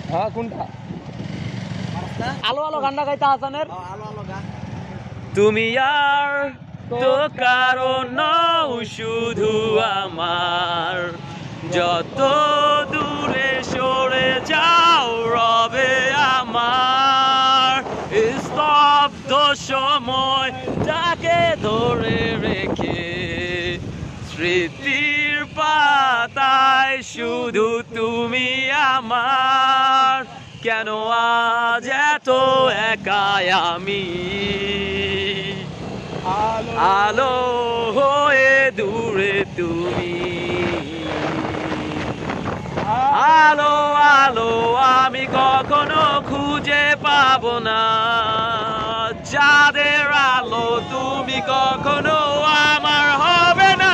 হ্যাঁ কোনটা আলো আলো গানটা গাইতা হাসানের আলো আলো গা তুমি আর তো কারণ নও শুধু আমার যত দূরে সরে যাও রবে আমার স্তব্ধ সময় যাকে ধরে রেখে স্মৃতির পাতায় শুধু তুমি আমার কেন আজ এত একাই আমি আলো হয়ে দূরে তুমি আলো আলো আমি কখনো খুঁজে পাবো না যাদের আলো তুমি কখনো আমার হবে না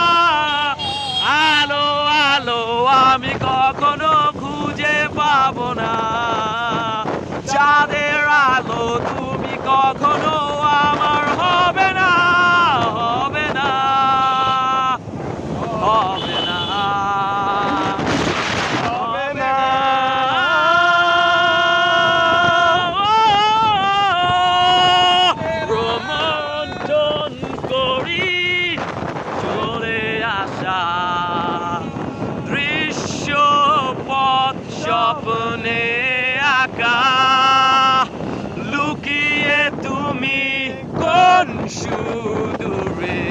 আলো আলো আমি কখনো খুঁজে পাবো না যাদের আলো তুমি কখনো আমার হবে না হবে না হবে না হবে না রোমন্থন করি চলে আসা দৃশ্য পথ স্বপ্নে আঁকা লুকিয়ে তুমি কোন সুদূরে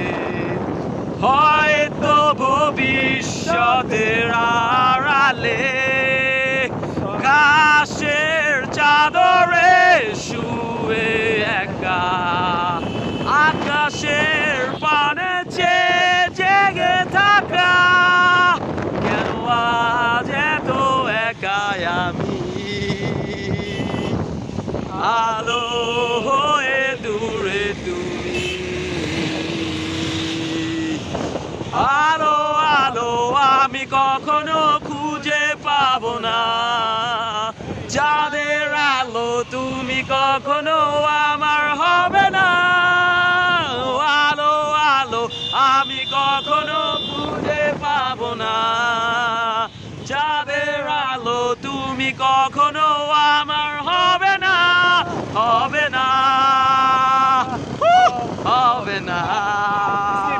হয়তো ভবিষ্যতের আড়ালে কাশের চাদরে শুয়ে একা আকাশের পানে চেয়ে জেগে থাকা কেন আজ এত একাই আমি আলো হয়ে দূরে তুমি আলো আলো আমি কখনো খুঁজে পাবো না যাদের আলো তুমি কখনো আমার হবে না আলো আলো আমি কখনো খুঁজে পাবো না যাদের আলো তুমি কখনো আমার হবে না হবে না হবে না